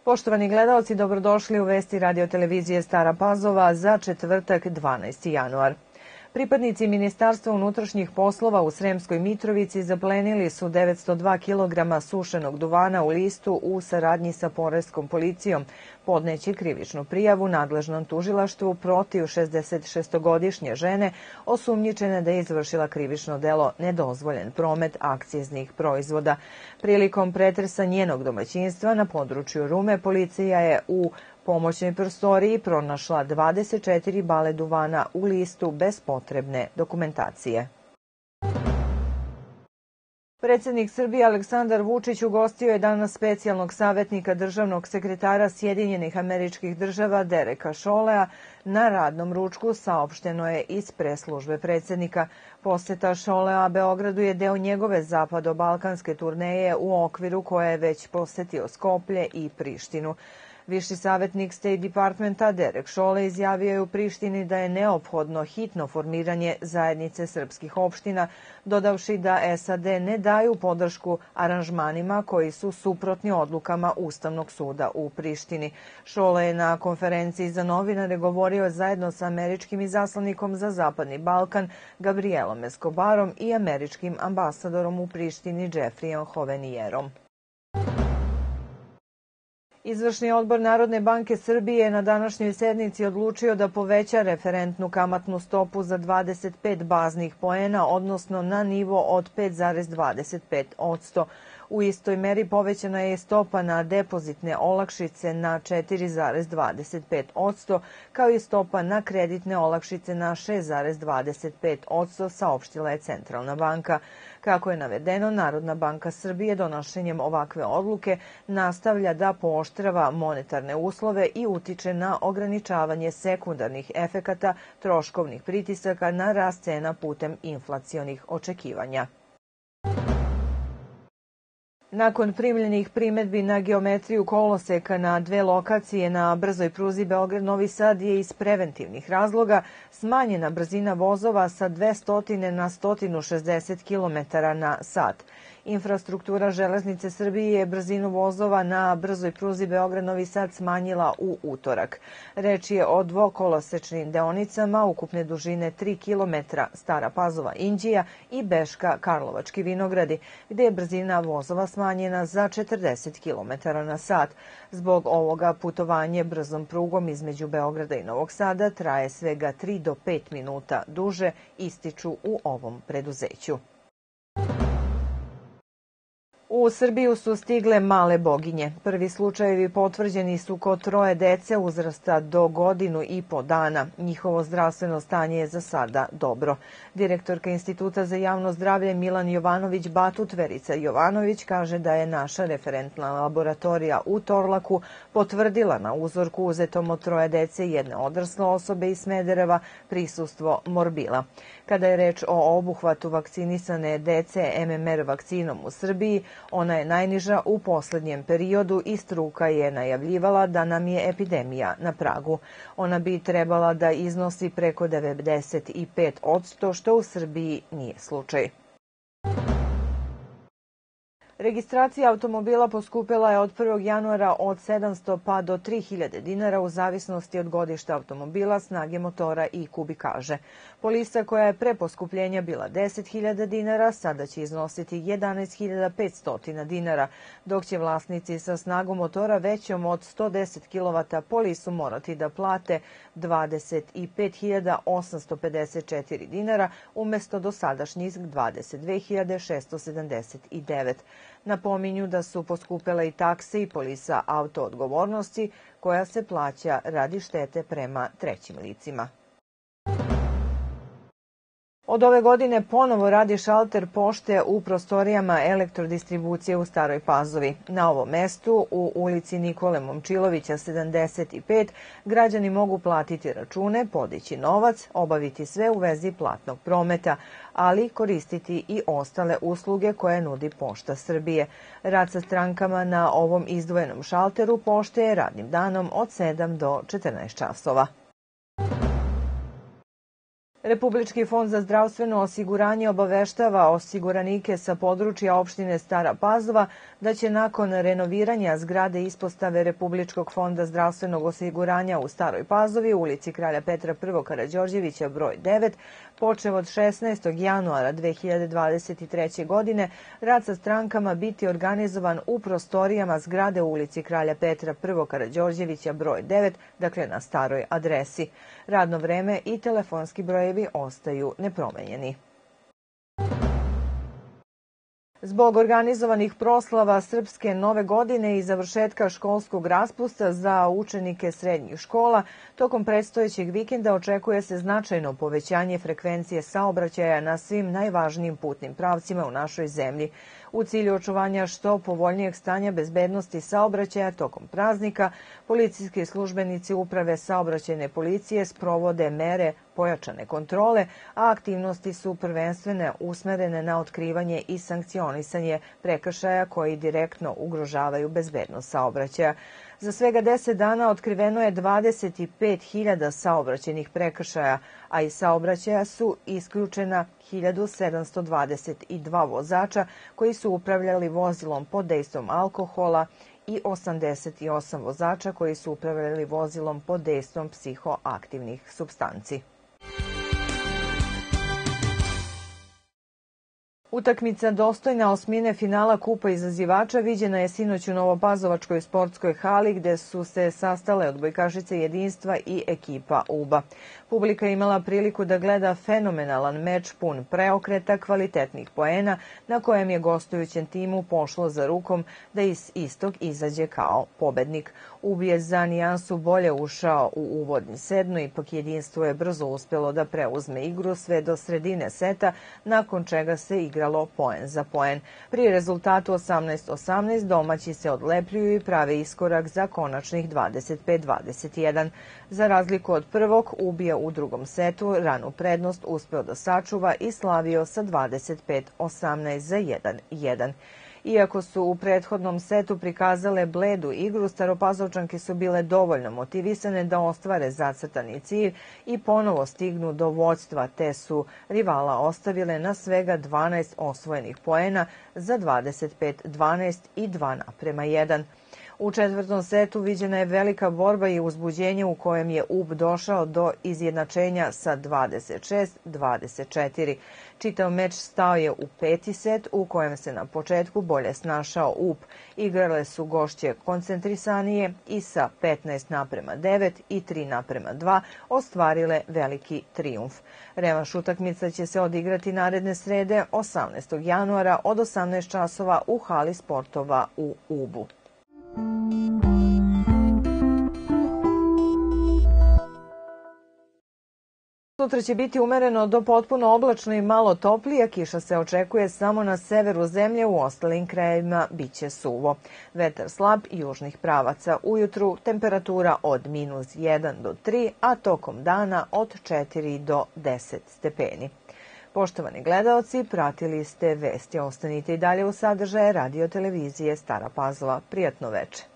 Poštovani gledalci, dobrodošli u vesti radio-televizije Stara Pazova za četvrtak 12. januar. Pripadnici Ministarstva unutrašnjih poslova u Sremskoj Mitrovici zaplenili su 902 kg sušenog duvana u listu u saradnji sa poreskom policijom, podneći krivičnu prijavu nadležnom tužilaštvu protiv 66-godišnje žene osumnjičene da je izvršila krivično delo nedozvoljen promet akciznih proizvoda. Prilikom pretresa njenog domaćinstva na području Rume, policija je u pomoćnoj prostoriji pronašla 24 bale duvana u listu bez potrebne dokumentacije. Predsjednik Srbije Aleksandar Vučić ugostio je danas specijalnog savjetnika državnog sekretara Sjedinjenih Američkih Država Dereka Cholea na radnom ručku, saopšteno je iz pres-službe predsjednika. Poseta Cholea Beogradu je deo njegove zapado-balkanske turneje u okviru koje je već posetio Skoplje i Prištinu. Viši savjetnik State Departmenta Derek Cholea izjavio je u Prištini da je neophodno hitno formiranje zajednice srpskih opština, dodavši da SAD ne daju podršku aranžmanima koji su suprotni odlukama Ustavnog suda u Prištini. Cholea je na konferenciji za novinare govorio zajedno sa američkim izaslanikom za Zapadni Balkan Gabrielom Escobarom i američkim ambasadorom u Prištini Jeffreyem Hovenijerom. Izvršni odbor Narodne banke Srbije na današnjoj sednici odlučio da poveća referentnu kamatnu stopu za 25 baznih poena, odnosno na nivo od 5,25%. U istoj meri povećana je stopa na depozitne olakšice na 4,25%, kao i stopa na kreditne olakšice na 6,25%, saopštila je Centralna banka. Kako je navedeno, Narodna banka Srbije donošenjem ovakve odluke nastavlja da pooštrava monetarne uslove i utiče na ograničavanje sekundarnih efekata troškovnih pritisaka na rast cena putem inflacionih očekivanja. Nakon primljenih primedbi na geometriju koloseka na dve lokacije na brzoj pruzi Beograd-Novi Sad je iz preventivnih razloga smanjena brzina vozova sa 200 na 160 km na sat. Infrastruktura Železnice Srbije je brzinu vozova na brzoj pruzi Beograd-Novi Sad smanjila u utorak. Reč je o dvokolosečnim deonicama ukupne dužine 3 km Stara Pazova-Inđija i Beška-Karlovački Vinogradi, gde je brzina vozova smanjena za 40 km na sat. Zbog ovoga putovanje brzom prugom između Beograda i Novog Sada traje svega 3 do 5 minuta duže, ističu u ovom preduzeću. U Srbiju su stigle male boginje. Prvi slučajevi potvrđeni su kod 3 dece uzrasta do godinu i po dana. Njihovo zdravstveno stanje je za sada dobro. Direktorka Instituta za javno zdravlje Milan Jovanović Batut Verica Jovanović kaže da je naša referentna laboratorija u Torlaku potvrdila na uzorku uzetom od 3 dece i jedne odrasle osobe iz Smedereva prisustvo morbila. Kada je reč o obuhvatu vakcinisane dece MMR vakcinom u Srbiji, ona je najniža u poslednjem periodu i struka je najavljivala da nam je epidemija na pragu. Ona bi trebala da iznosi preko 95%, što u Srbiji nije slučaj. Registracija automobila poskupela je od 1. januara od 700 pa do 3000 dinara u zavisnosti od godišta automobila, snage motora i kubikaže. Polisa koja je pre poskupljenja bila 10.000 dinara, sada će iznositi 11.500 dinara, dok će vlasnici sa snagom motora većom od 110 kW polisu morati da plate 25.854 dinara umesto dosadašnjih 22.679. Napominju da su poskupele i takse i polisa autoodgovornosti koja se plaća radi štete prema trećim licima. Od ove godine ponovo radi šalter pošte u prostorijama elektrodistribucije u Staroj Pazovi. Na ovom mestu, u ulici Nikole Momčilovića 75, građani mogu platiti račune, podići novac, obaviti sve u vezi platnog prometa, ali koristiti i ostale usluge koje nudi Pošta Srbije. Rad sa strankama na ovom izdvojenom šalteru pošte je radnim danom od 7 do 14 časova. Republički fond za zdravstveno osiguranje obaveštava osiguranike sa područja opštine Stara Pazova da će nakon renoviranja zgrade ispostave Republičkog fonda zdravstvenog osiguranja u Staroj Pazovi u ulici Kralja Petra I. Karađorđevića broj 9, počev od 16. januara 2023. godine, rad sa strankama biti organizovan u prostorijama zgrade u ulici Kralja Petra I. Karađorđevića broj 9, dakle na staroj adresi. Radno vreme i telefonski brojevi ostaju nepromenjeni. Zbog organizovanih proslava Srpske nove godine i završetka školskog raspusta za učenike srednjih škola, tokom predstojećeg vikenda očekuje se značajno povećanje frekvencije saobraćaja na svim najvažnijim putnim pravcima u našoj zemlji. U cilju očuvanja što povoljnijeg stanja bezbednosti saobraćaja tokom praznika, policijski službenici Uprave saobraćajne policije sprovode mere pojačane kontrole, a aktivnosti su prvenstveno usmerene na otkrivanje i sankcionisanje prekršaja koji direktno ugrožavaju bezbednost saobraćaja. Za svega 10 dana otkriveno je 25.000 saobraćajnih prekršaja, a iz saobraćaja su isključena 1.722 vozača koji su upravljali vozilom pod dejstvom alkohola i 88 vozača koji su upravljali vozilom pod dejstvom psihoaktivnih supstanci. Utakmica dostojna osmine finala Kupa izazivača viđena je sinoć u Novopazovačkoj sportskoj hali gde su se sastale odbojkašice Jedinstva i ekipa UBA. Publika je imala priliku da gleda fenomenalan meč pun preokreta, kvalitetnih poena na kojem je gostujućem timu pošlo za rukom da iz istog izađe kao pobednik. UB je za nijansu bolje ušao u uvodni sedno, ipak Jedinstvo je brzo uspelo da preuzme igru sve do sredine seta, nakon čega se igralo poen za poen. Pri rezultatu 18-18 domaći se odlepljuju i prave iskorak za konačnih 25-21. Za razliku od prvog, UB je u drugom setu ranu prednost uspeo da sačuva i slavio sa 25-18 za 1-1. Iako su u prethodnom setu prikazale bledu igru, Staropazovčanke su bile dovoljno motivisane da ostvare zacrtani cilj i ponovo stignu do vođstva, te su rivala ostavile na svega 12 osvojenih poena za 25-12 i 2:1. U četvrtom setu viđena je velika borba i uzbuđenje u kojem je UB došao do izjednačenja sa 26-24. Čitav meč stao je u peti set u kojem se na početku bolje snašao UB. Igrale su gošće koncentrisanije i sa 15:9 i 3:2 ostvarile veliki trijumf. Revanš utakmica će se odigrati naredne srede 18. januara od 18 časova u hali sportova u UB-u. Sutra će biti umereno do potpuno oblačno i malo toplije, kiša se očekuje samo na severu zemlje, u ostalim krajevima biće suvo. Vetar slab južnih pravaca, ujutru temperatura od -1 do 3, a tokom dana od 4 do 10 stepeni. Poštovani gledaoci, pratili ste vesti, ostanite i dalje u sadržaje radio televizije Stara Pazova. Prijatno veče.